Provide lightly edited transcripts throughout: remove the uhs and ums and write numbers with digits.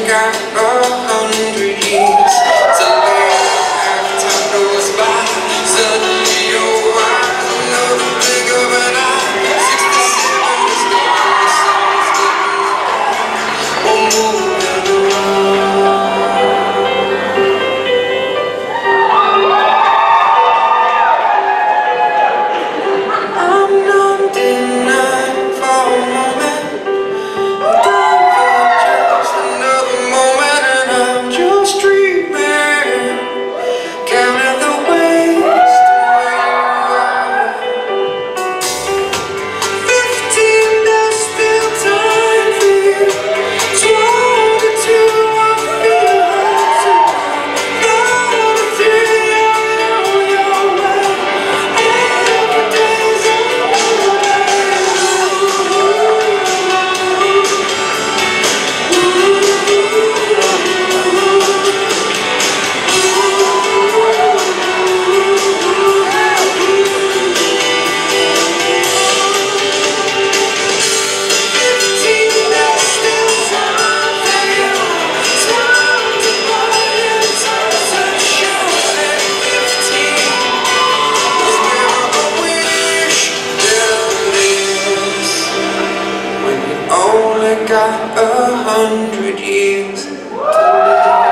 got 100 years to live. Half time goes by, suddenly your eyes another blink of an eye. 67 is gone, the sun's getting we're moving on. I'm not denying for a moment, dying for just another moment, and I'm just dreaming, counting the ways to where you are. 15, there's still time for you. 22, I feel like to 33, I'm on your way. Every day's a new got 100 years to live.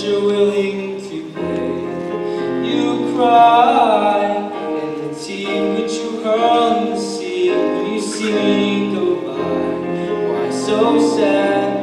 you're willing to pay. You cry, and the tea which you hurl in the sea when you see me go by. Why so sad?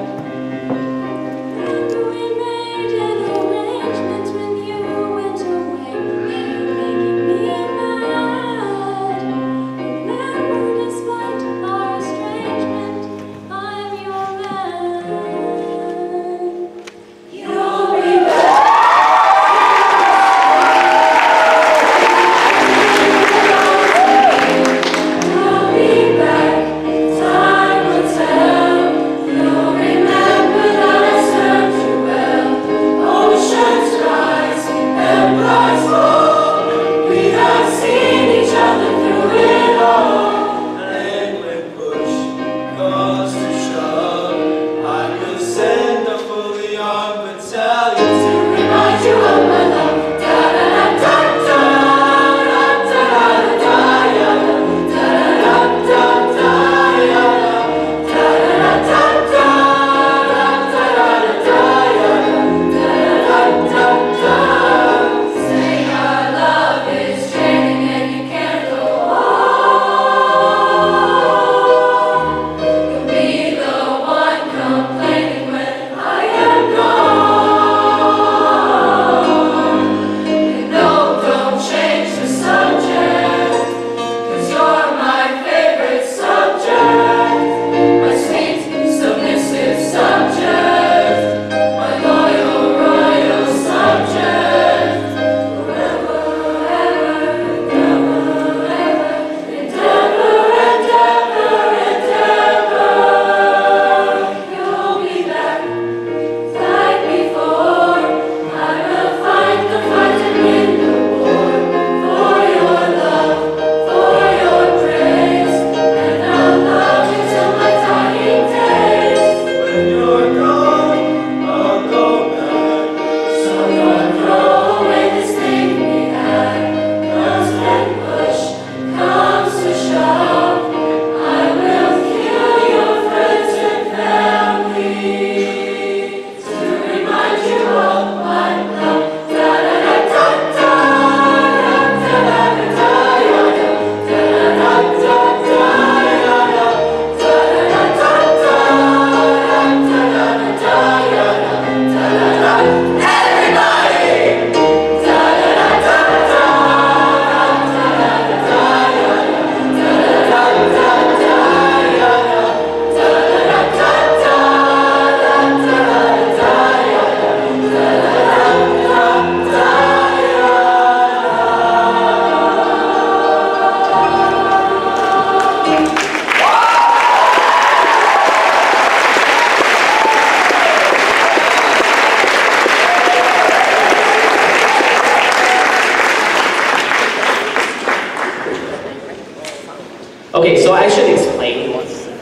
Okay, so I should explain.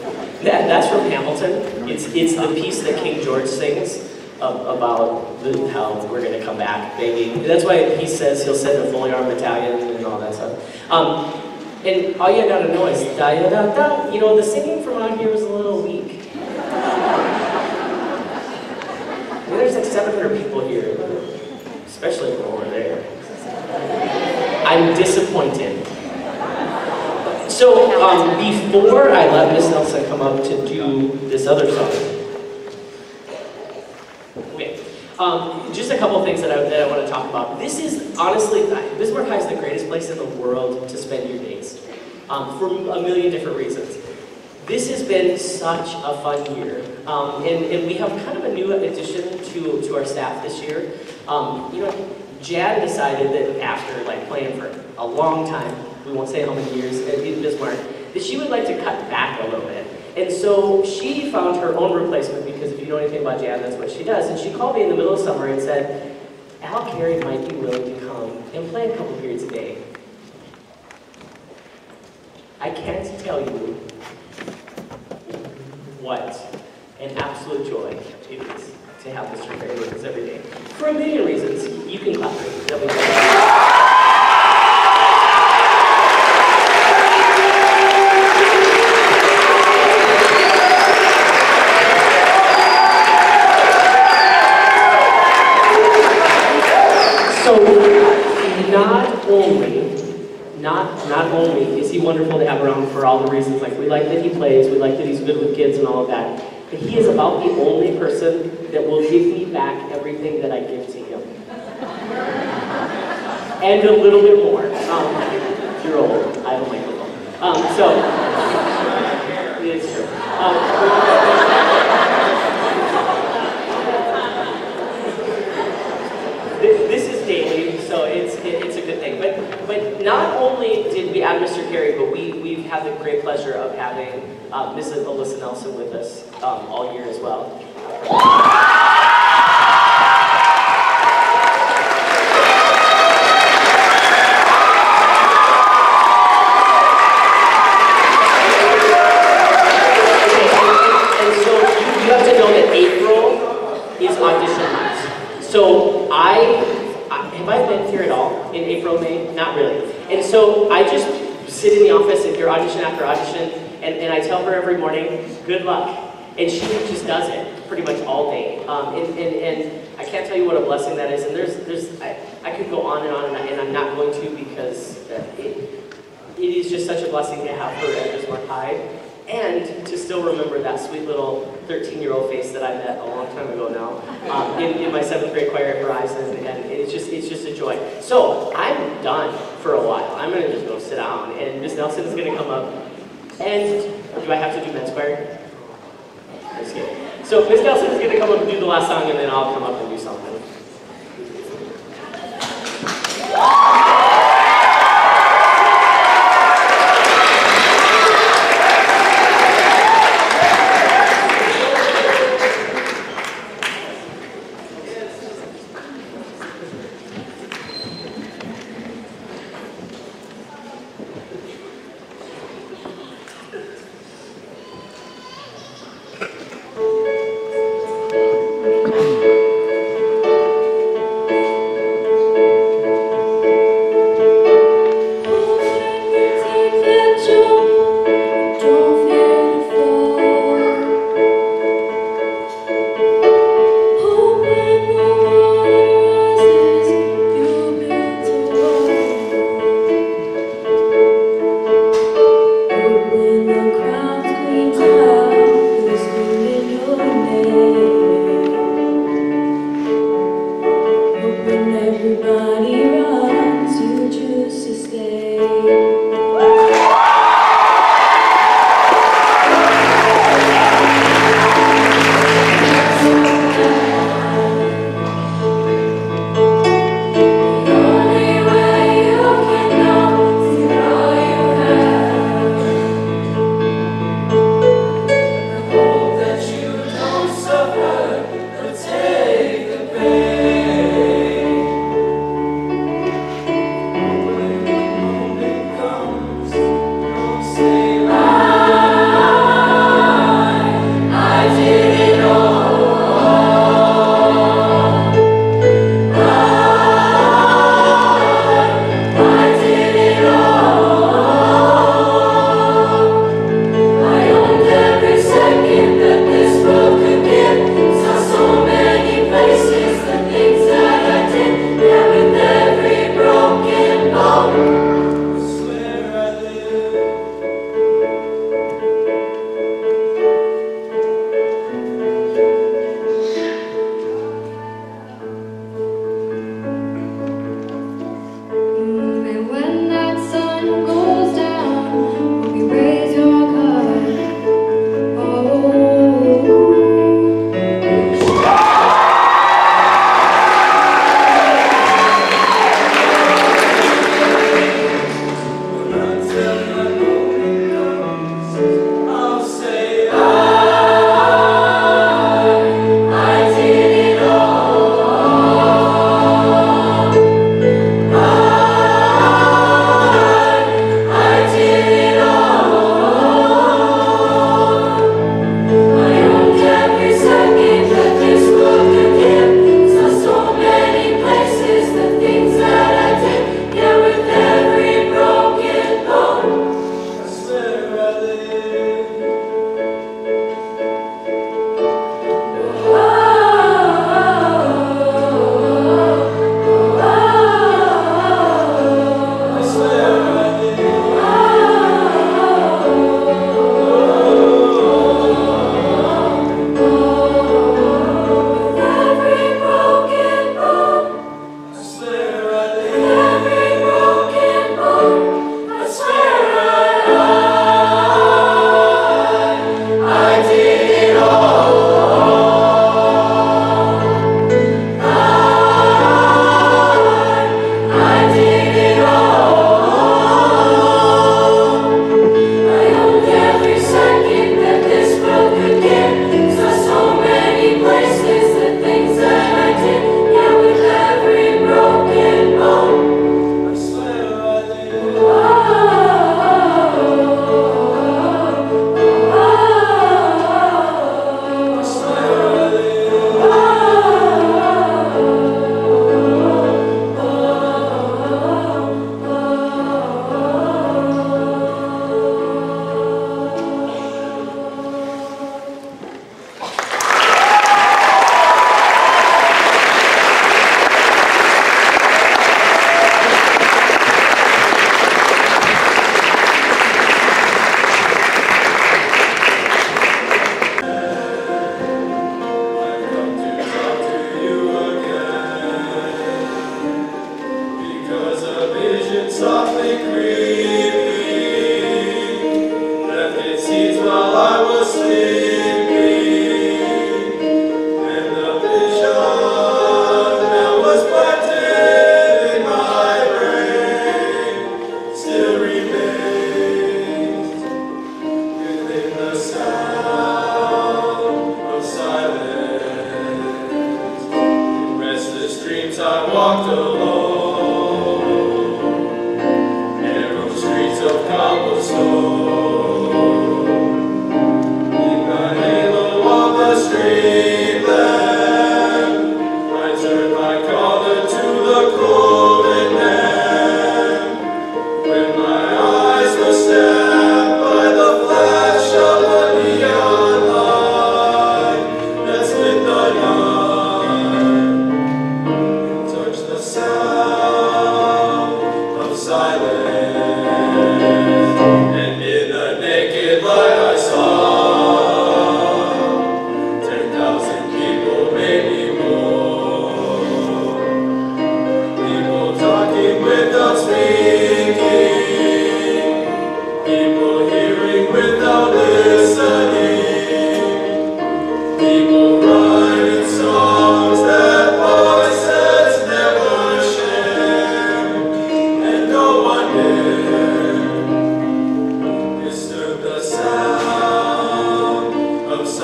That's from Hamilton. It's the piece that King George sings about how we're going to come back begging. That's why he says he'll send a fully armed battalion and all that stuff. And all you gotta know is da da da da. You know, the singing from out here was a little weak. There's like 700 people here, especially from over there. I'm disappointed. So, before I let Miss Nelson come up to do this other song, okay, just a couple things that I want to talk about. This is, honestly, Bismarck High is the greatest place in the world to spend your days, for a million different reasons. This has been such a fun year, and we have kind of a new addition to our staff this year. You know, Jan decided that after playing for a long time, we won't say how many years in Bismarck, that she would like to cut back a little bit. And so she found her own replacement, because if you know anything about Jan, that's what she does. And she called me in the middle of summer and said, Al Carey might be willing to come and play a couple periods a day. I can't tell you what an absolute joy it is to have Mr. Carey with us every day. For a million reasons. You can clap for it. only is he wonderful to have around for all the reasons, like we like that he plays, we like that he's good with kids and all of that, but he is about the only person that will give me back everything that I give to him. And a little bit more. You're old. I have a microphone. It is true. This is daily, so it's a good thing. But not only did we add Mr. Carey, but we've had the great pleasure of having Mrs. Alyssa Nelson with us all year as well. So have I been here at all in April, May? Not really. And so I just sit in the office and hear audition after audition, and I tell her every morning, good luck. And she just does it pretty much all day. And I can't tell you what a blessing that is. And I could go on, and I'm not going to, because it is just such a blessing to have her at Bismarck High. And to still remember that sweet little 13-year-old face that I met a long time ago now in my 7th grade choir at Verizon, and it's just a joy. So I'm done for a while. I'm gonna just go sit down, and Miss Nelson is gonna come up. And do I have to do men's choir? I'm just kidding. So Miss Nelson is gonna come up and do the last song, and then I'll come up and do something.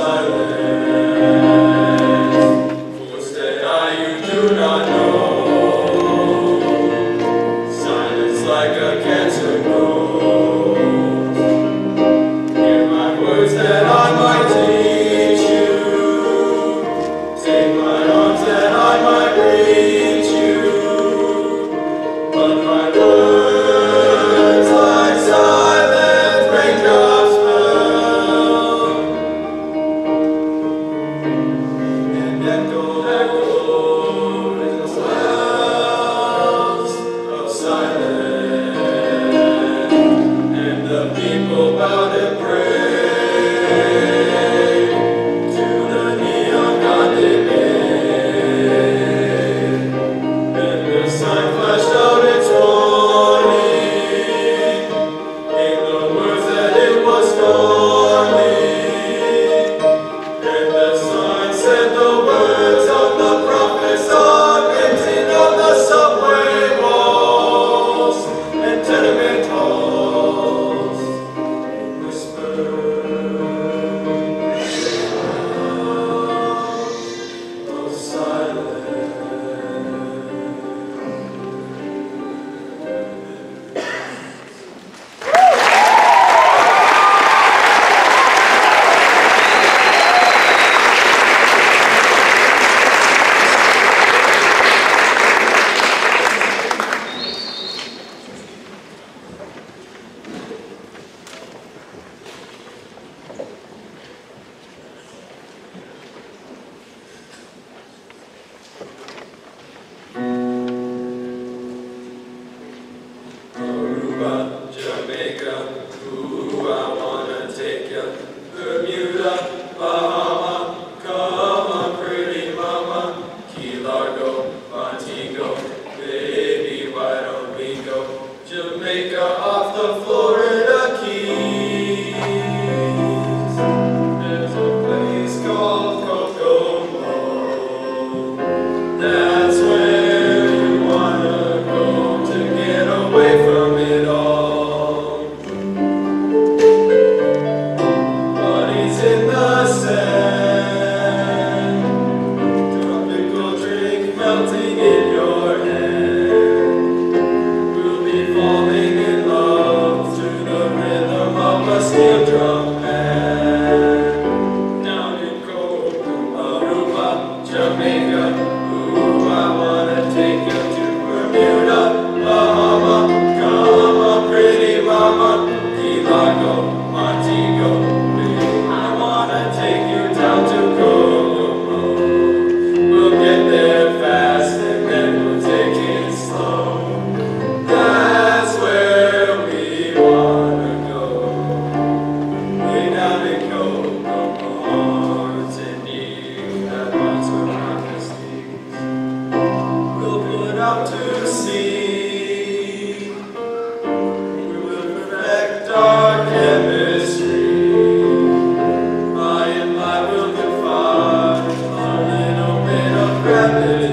Rabbit.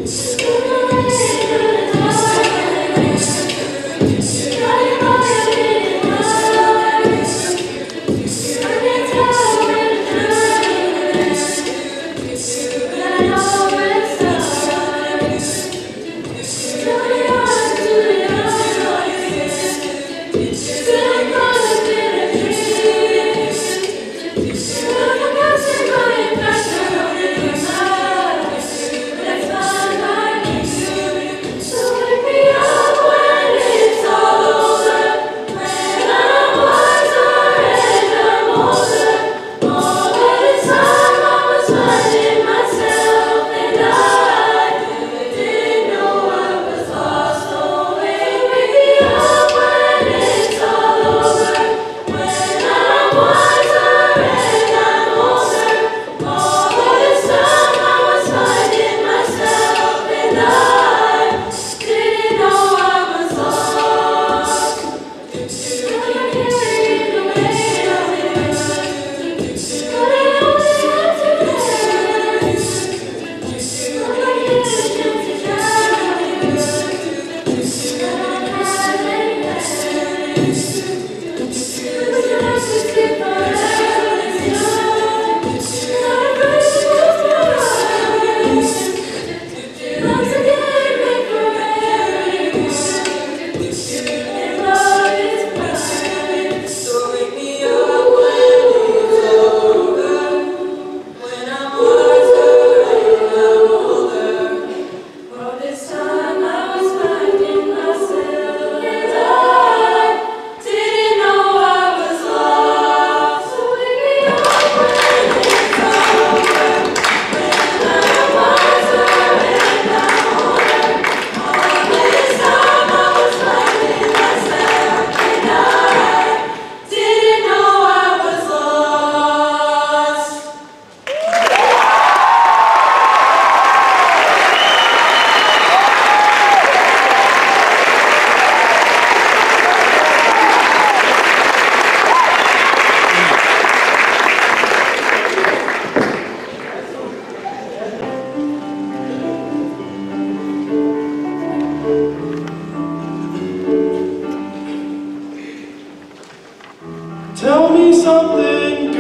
Tell me something,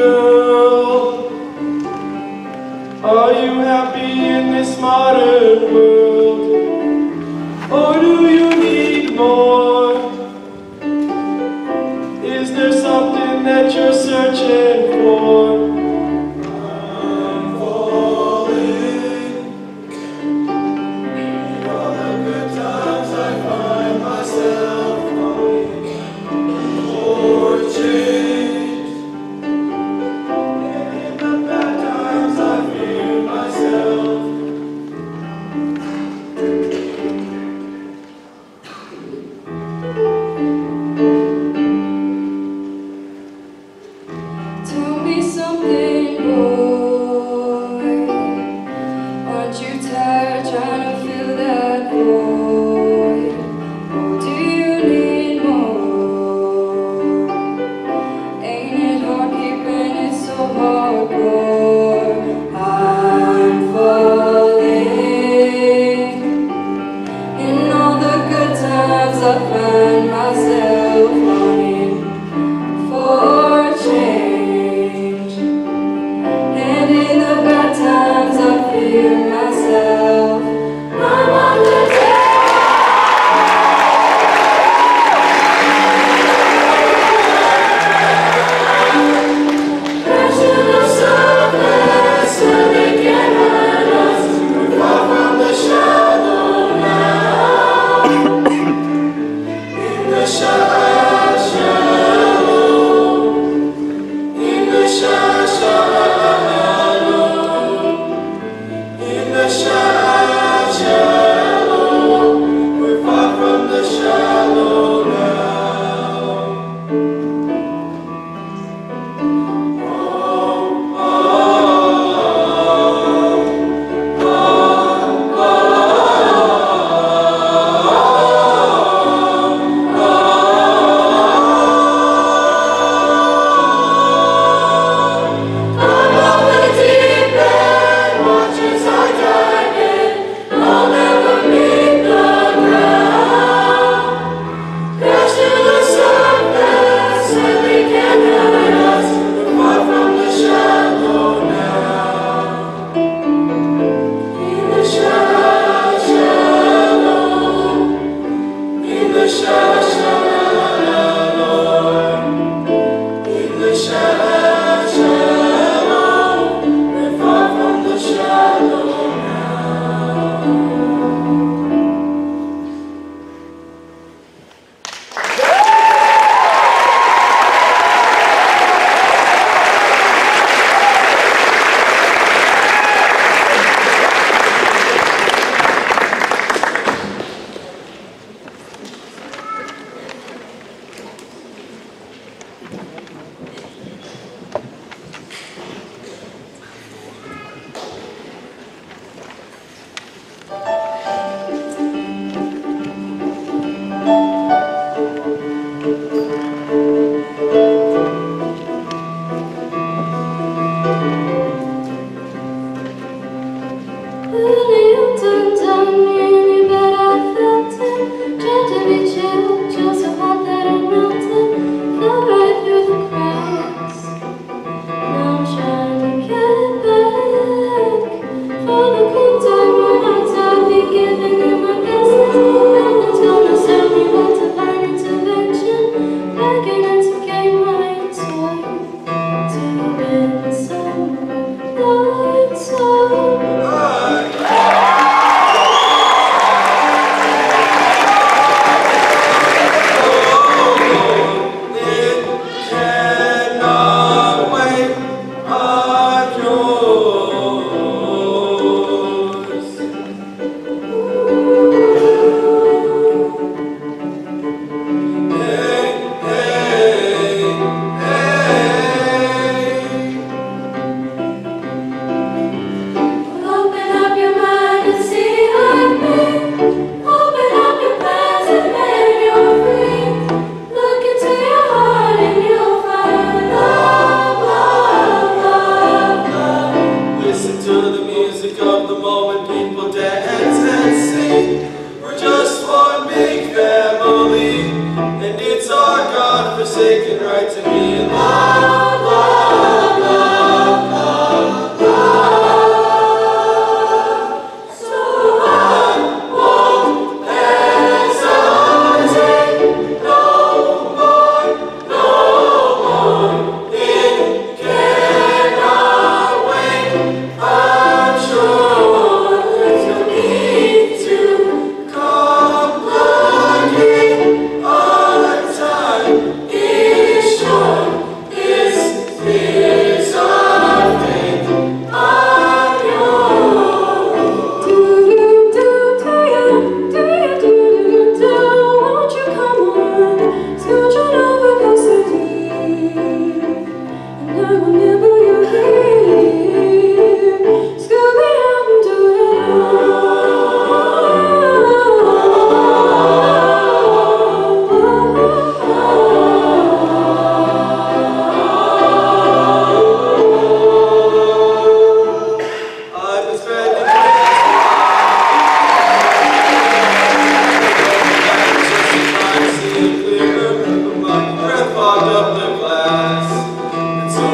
girl. Are you happy in this modern world? Or do you need more? Is there something that you're searching for? I'm falling. All the good times I find myself longing for change. In the bad times I feel myself. Tell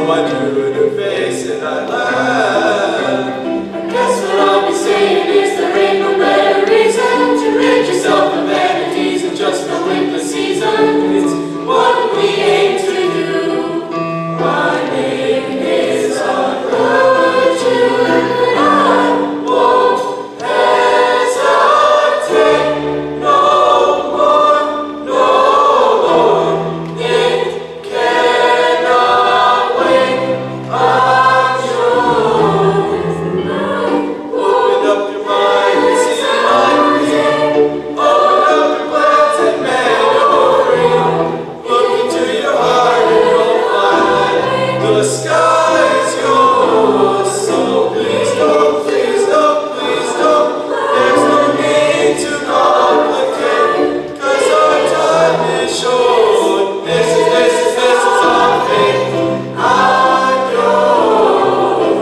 So I drew a new face and I laughed. Guess what I'll be saying is there ain't no better reason to rid yourself of vanities and just know in the season. It's what we aim to do. My name is a virtue and I won't hesitate no more, no more. It cannot wait. I'm yours. Open up your mind and see life real. Open up your plans and memory. Look into your heart and you'll find the sky is yours. So please don't, please don't, please don't. There's no need to complicate, 'cause our time is short. This is our fate. I'm yours.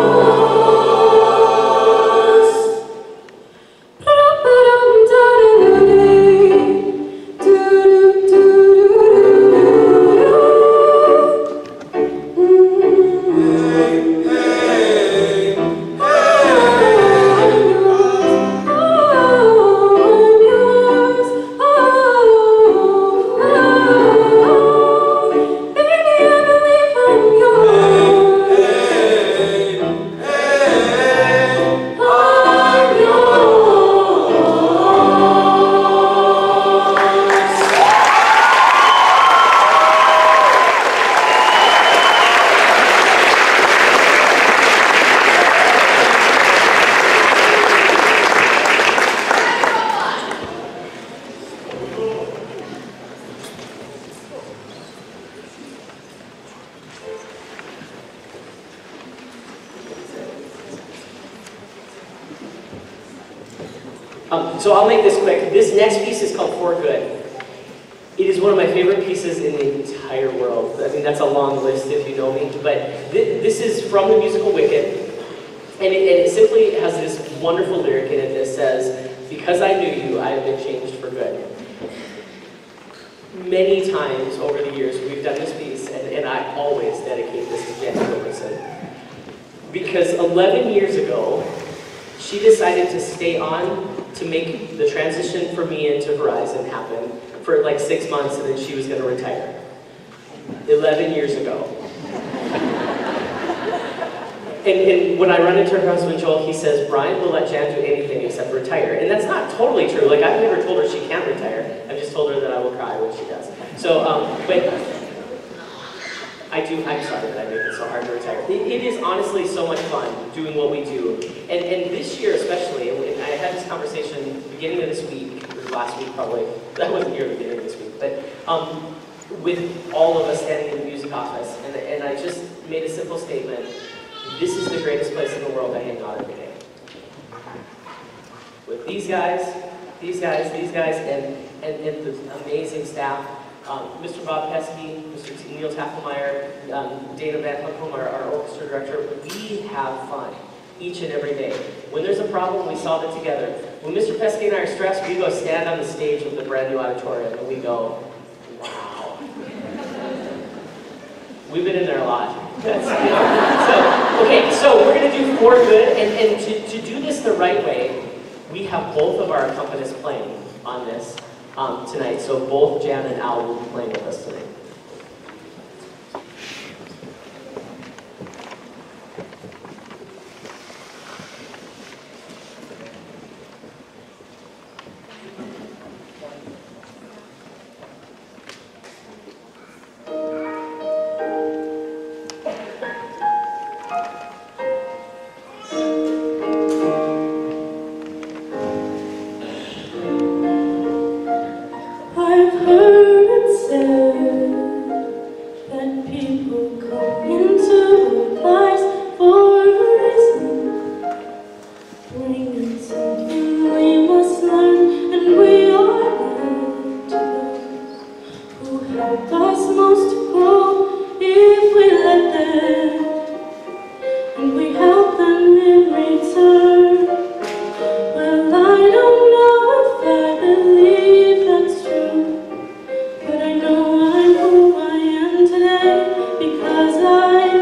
Hey, hey, So I'll make this quick. This next piece is called For Good. It is one of my favorite pieces in the entire world. I mean, that's a long list if you know me, but this is from the musical Wicked, and it simply has this wonderful lyric in it that says, "Because I knew you, I have been changed for good." Many times over the years, we've done this piece, and I always dedicate this to Jenny Wilkerson. Because 11 years ago, she decided to stay on to make the transition for me into Horizon happen for like 6 months, and then she was going to retire. 11 years ago. And when I run into her husband, Joel, he says, "Brian will let Jan do anything except retire." And that's not totally true. Like, I've never told her she can't retire. I've just told her that I will cry when she does. So, but I'm sorry that I make it so hard to retire. It is honestly so much fun doing what we do. And this year especially, and I had this conversation beginning of this week, or last week probably, but I wasn't here at the beginning of this week, but with all of us standing in the music office, and I just made a simple statement: this is the greatest place in the world to hang out every day. With these guys, and the amazing staff. Mr. Bob Pesky, Mr. Neil Tafelmeyer, Dana Van Hookholm, our orchestra director, we have fun each and every day. When there's a problem, we solve it together. When Mr. Pesky and I are stressed, we go stand on the stage with the brand new auditorium and we go, wow. We've been in there a lot. So we're going to do For Good, and to do this the right way, we have both of our accompanists playing on this. Tonight, so both Jan and Al will be playing with us tonight. I've heard it said that people come into our lives for a reason, bringing something we must learn, and we are led to those who help us most to grow if we let them, and we help them in return. Well, I don't know if I believe that's true, but I know I'm who I am today because I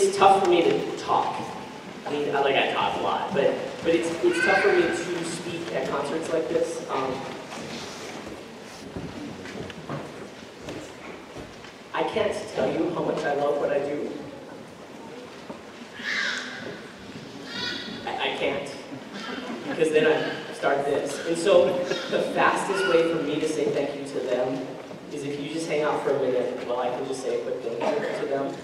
it's tough for me to talk. I mean, I talk a lot, but it's tough for me to speak at concerts like this. I can't tell you how much I love what I do. I can't, because then I start this. And so the fastest way for me to say thank you to them is if you just hang out for a minute while I can just say a quick thank you to them.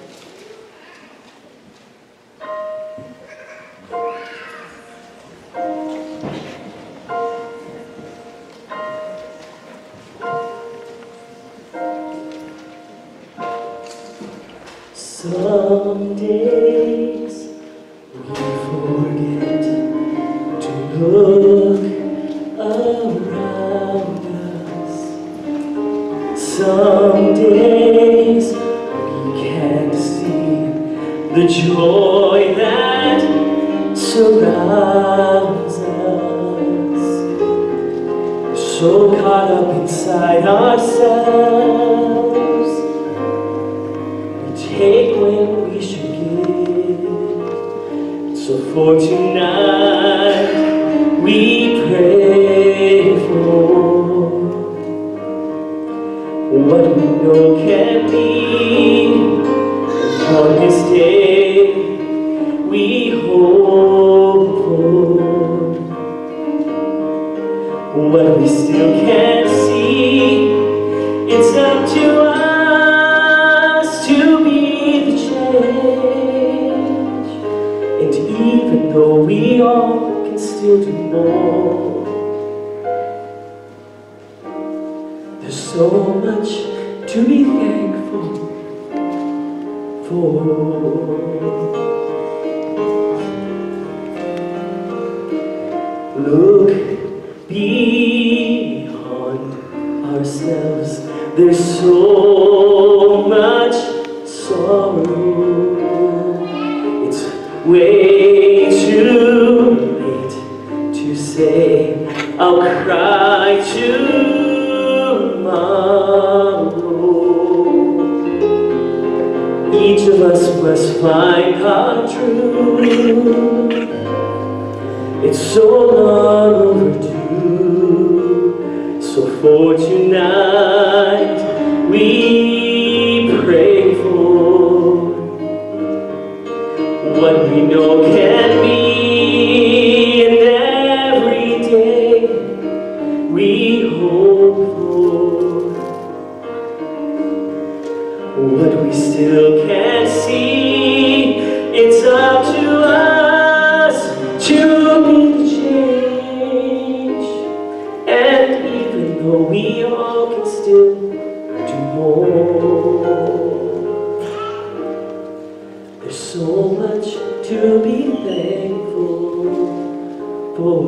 Some days we forget to look around us. Some days we can't see the joy that surrounds us. So caught up inside ourselves, take when we should give. So for tonight, we pray for what we know can be. On this day, we hope for what we still can't see. It's up to us to be the change, and even though we all can still do more, there's so much to be thankful for. Look beyond ourselves, there's so much sorrow. It's way too late to say I'll cry tomorrow. Each of us must find our truth. It's so long overdue. So for tonight, we pray for what we know can be, and every day we hope for what we still can't see. It's up to us to be the change, and even though we all can still do more, there's so much to be thankful for.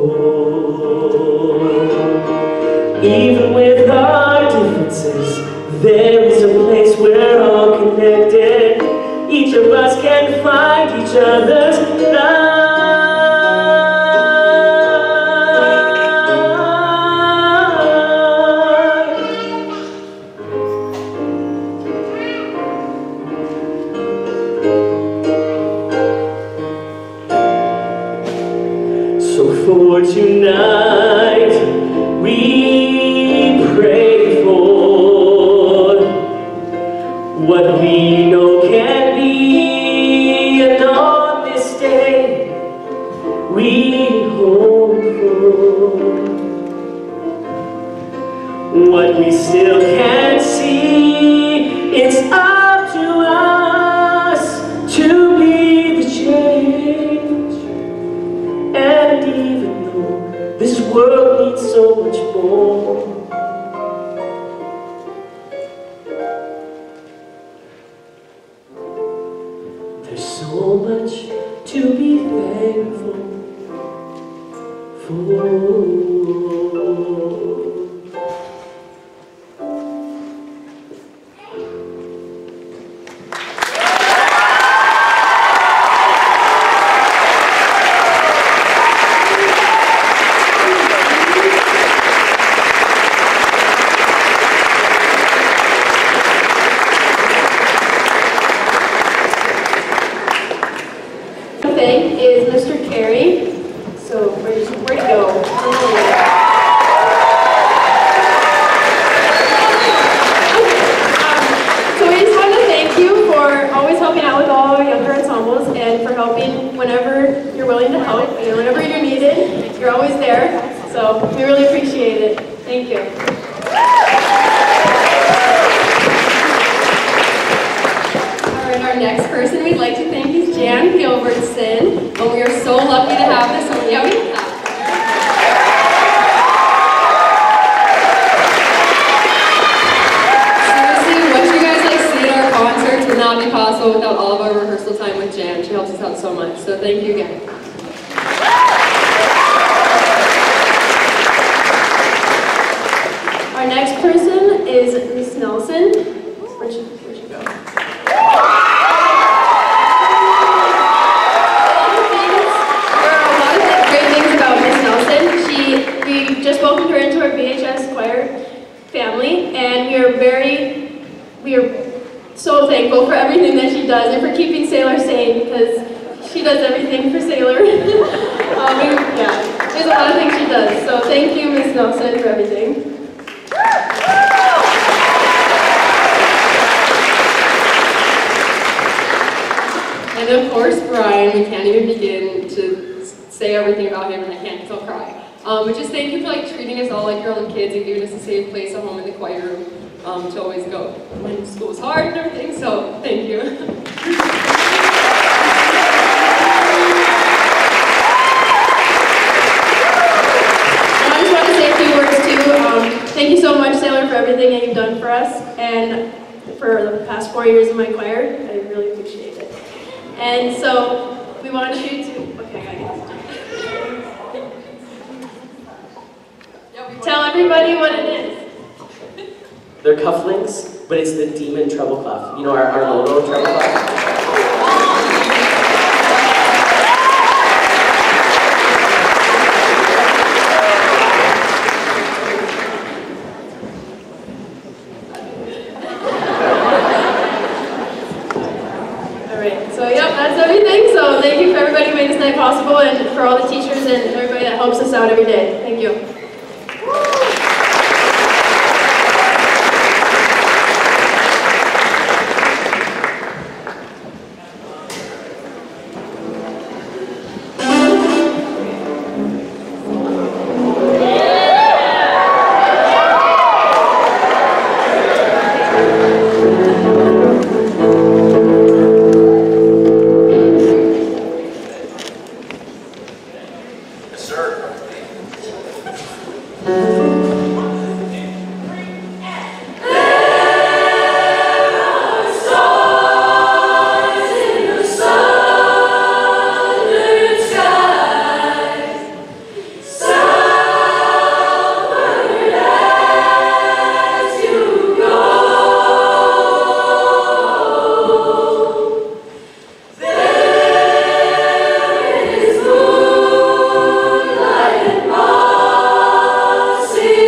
Even with our differences, there is a place we're all connected. Each of us can find each other's love. So for tonight, we pray for what we know can be, and on this day, we hope for what we still can't see. It's up to us to be the change, and even though this world needs so much more, there's so much to be thankful for. you're willing to help. You know, whenever you're needed, you're always there. So we really appreciate it. Thank you. All right, our next person we'd like to thank is Jan Gilbertson. And we are so lucky to have this one. Yeah, we have. Concerts would not be possible without all of our rehearsal time with Jan. She helps us out so much, so thank you again. Our next person is Miss Nelson. Where'd she go? There are a lot of great things about Miss Nelson. We just welcomed her into our VHS choir family, and we are so thankful for everything that she does and for keeping Sailor sane, because she does everything for Sailor. Yeah, there's a lot of things she does. So thank you, Miss Nelson, for everything. And of course, Brian, we can't even begin to say everything about him, and I can't, so I'll cry. But just thank you for treating us all like your own kids and giving us a safe place at home in the choir room. To always go when school's hard and everything, so thank you. I just want to say a few words too. Thank you so much, Sailor, for everything that you've done for us and for the past 4 years in my choir. I really appreciate it. And so we want you to, okay, I guess. Tell everybody what it is. They're cufflinks, but it's the demon treble clef. You know our logo treble clef? Alright, so yep, that's everything. So thank you for everybody who made this night possible and for all the teachers and everybody that helps us out every day. Thank you. See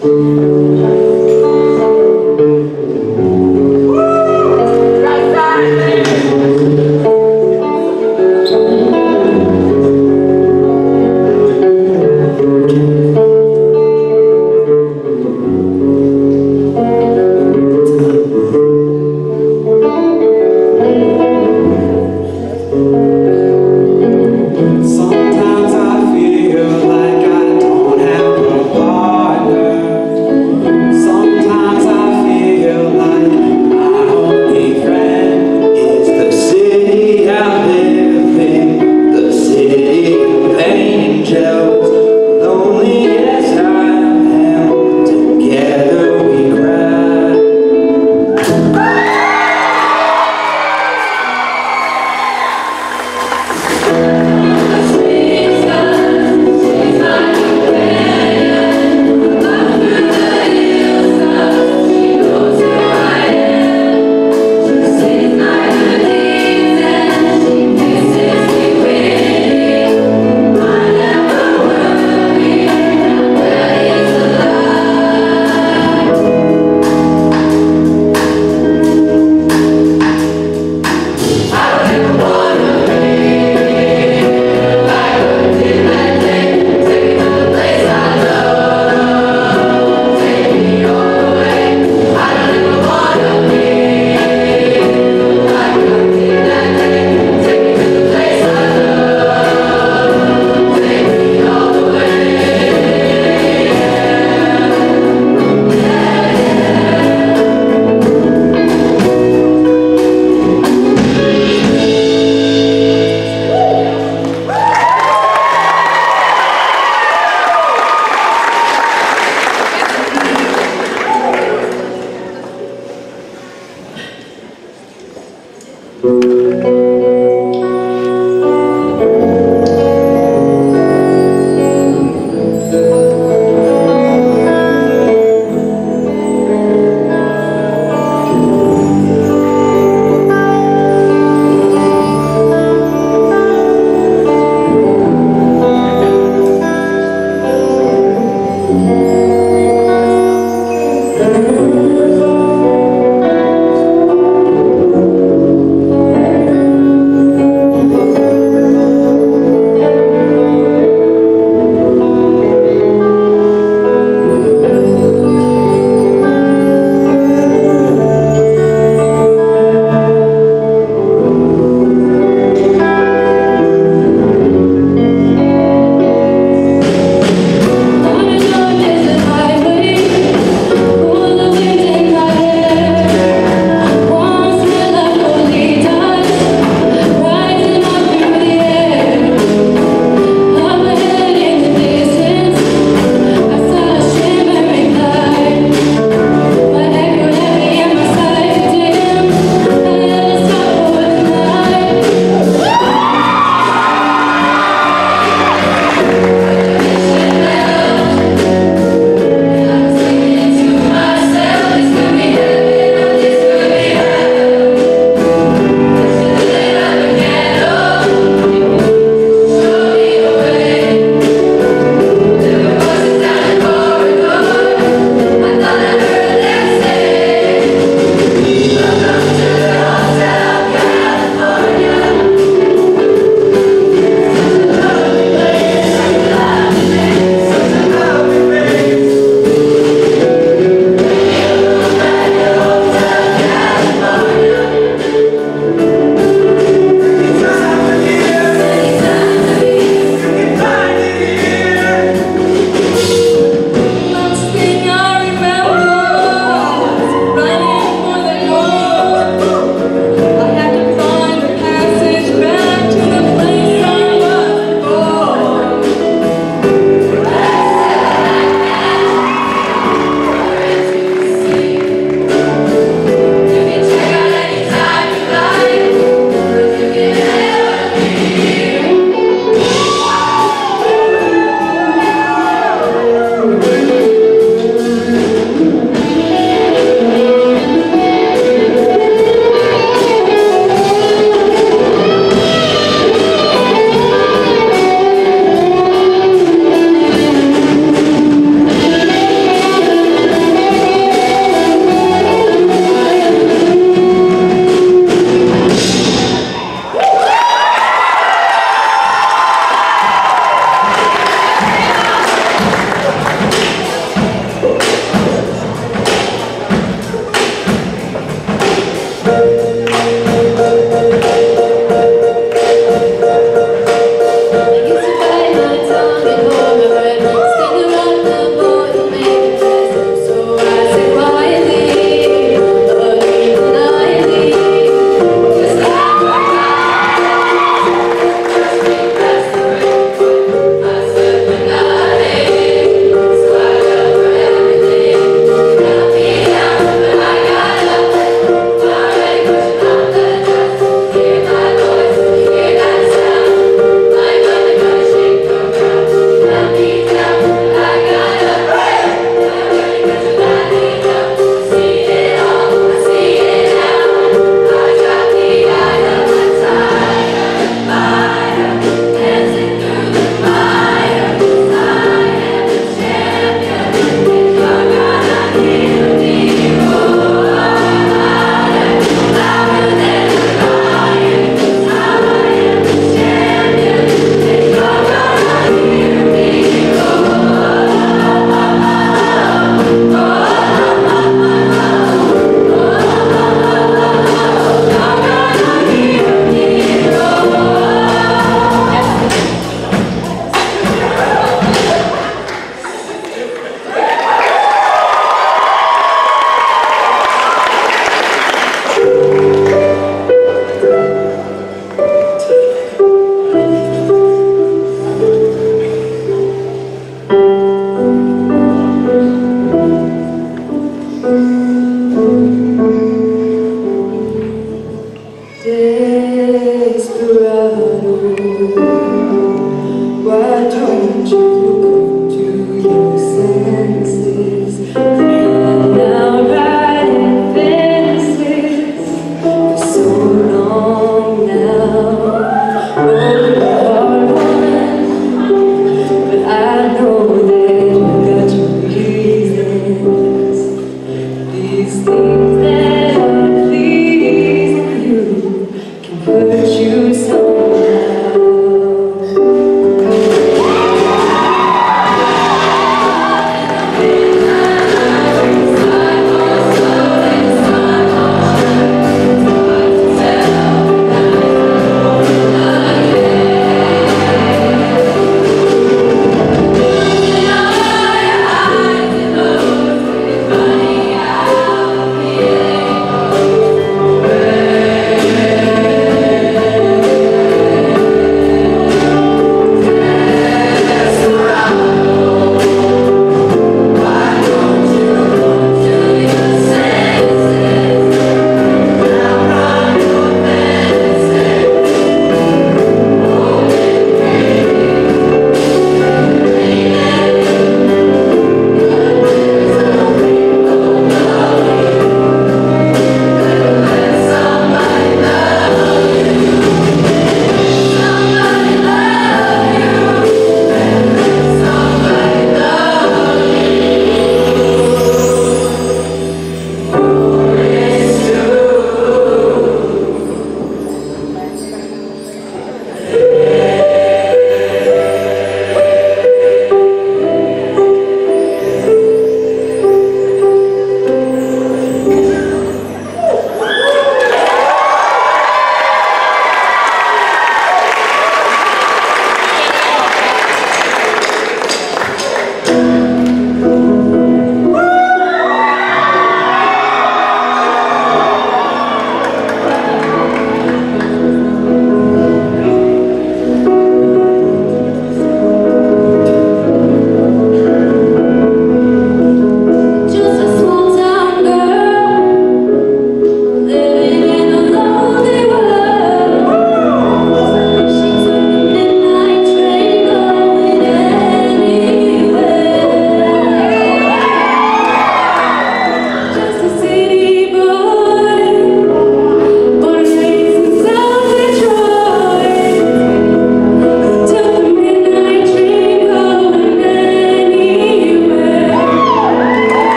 Thank